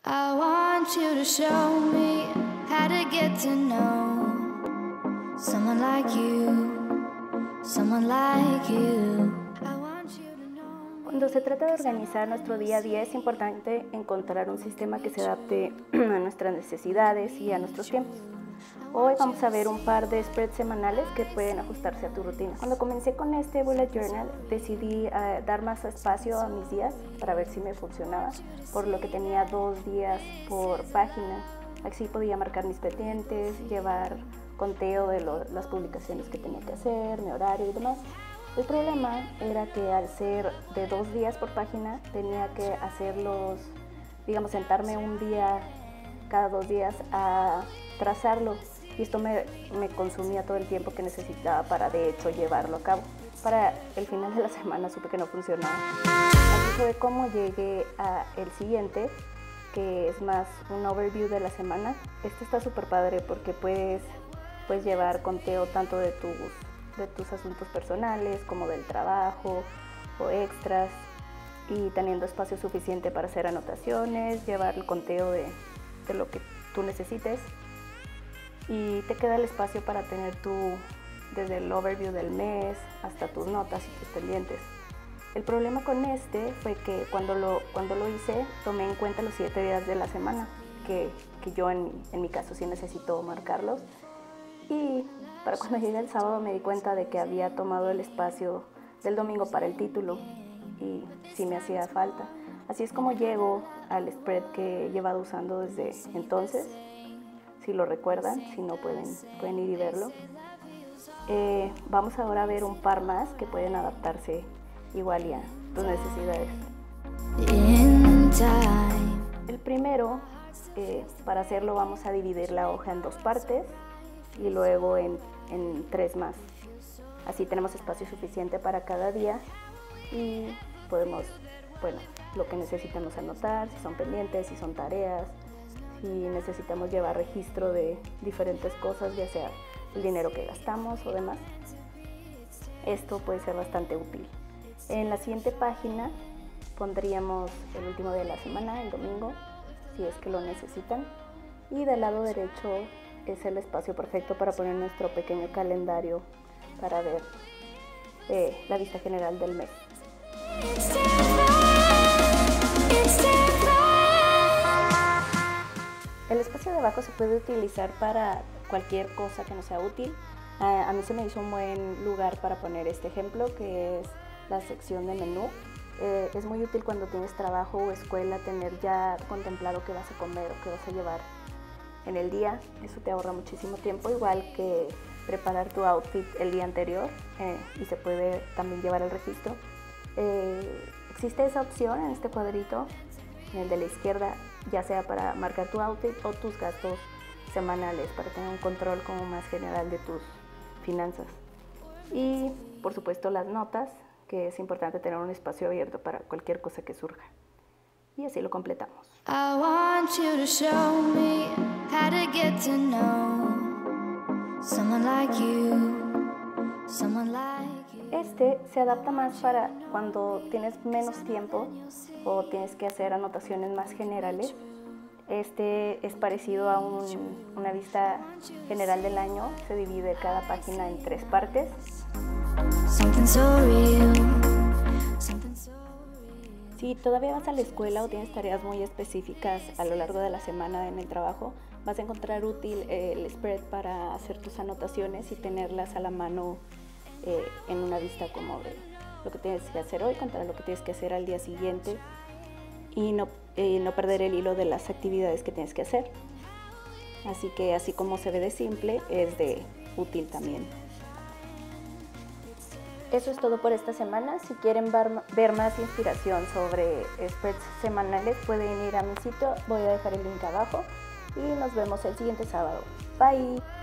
I want you to show me how to get to know someone like you, someone like you. I want you to know. Cuando se trata de organizar nuestro día a día es importante encontrar un sistema que se adapte a nuestras necesidades y a nuestros tiempos. Hoy vamos a ver un par de spreads semanales que pueden ajustarse a tu rutina. Cuando comencé con este bullet journal decidí dar más espacio a mis días para ver si me funcionaba, por lo que tenía 2 días por página. Así podía marcar mis pendientes, llevar conteo de las publicaciones que tenía que hacer, mi horario y demás. El problema era que al ser de 2 días por página tenía que hacerlos, digamos, sentarme un día cada 2 días a trazarlo, y esto me consumía todo el tiempo que necesitaba para de hecho llevarlo a cabo. Para el final de la semana supe que no funcionaba. Así fue como llegué al siguiente, que es más un overview de la semana. Este está súper padre porque puedes llevar conteo tanto de tus asuntos personales como del trabajo o extras, y teniendo espacio suficiente para hacer anotaciones, llevar el conteo de lo que tú necesites, y te queda el espacio para tener desde el overview del mes hasta tus notas y tus pendientes. El problema con este fue que cuando lo hice tomé en cuenta los 7 días de la semana, que yo en mi caso sí necesito marcarlos, y para cuando llegué el sábado me di cuenta de que había tomado el espacio del domingo para el título y sí me hacía falta. Así es como llego al spread que he llevado usando desde entonces. Si lo recuerdan, si no pueden ir y verlo. Vamos ahora a ver un par más que pueden adaptarse igual a tus necesidades. El primero, para hacerlo vamos a dividir la hoja en 2 partes y luego en 3 más. Así tenemos espacio suficiente para cada día y podemos, lo que necesitamos anotar, si son pendientes, si son tareas, si necesitamos llevar registro de diferentes cosas, ya sea el dinero que gastamos o demás. Esto puede ser bastante útil. En la siguiente página pondríamos el último día de la semana, el domingo, si es que lo necesitan. Y del lado derecho es el espacio perfecto para poner nuestro pequeño calendario para ver la vista general del mes. El espacio de abajo se puede utilizar para cualquier cosa que no sea útil. A mí se me hizo un buen lugar para poner este ejemplo, que es la sección de menú. Es muy útil cuando tienes trabajo o escuela tener ya contemplado qué vas a comer o qué vas a llevar en el día. Eso te ahorra muchísimo tiempo, igual que preparar tu outfit el día anterior, y se puede también llevar el registro. Existe esa opción en este cuadrito, en el de la izquierda, ya sea para marcar tu outfit o tus gastos semanales, para tener un control como más general de tus finanzas. Y por supuesto las notas, que es importante tener un espacio abierto para cualquier cosa que surja. Y así lo completamos. I want you to show me how to get to know someone like you, someone like you. Este se adapta más para cuando tienes menos tiempo o tienes que hacer anotaciones más generales. Este es parecido a una vista general del año. Se divide cada página en 3 partes. Something so real. Si todavía vas a la escuela o tienes tareas muy específicas a lo largo de la semana en el trabajo, vas a encontrar útil el spread para hacer tus anotaciones y tenerlas a la mano en una vista como de lo que tienes que hacer hoy contra lo que tienes que hacer al día siguiente, y no perder el hilo de las actividades que tienes que hacer. Así que así como se ve de simple, es de útil también. Eso es todo por esta semana. Si quieren ver más inspiración sobre spreads semanales, pueden ir a mi sitio, voy a dejar el link abajo, y nos vemos el siguiente sábado. Bye.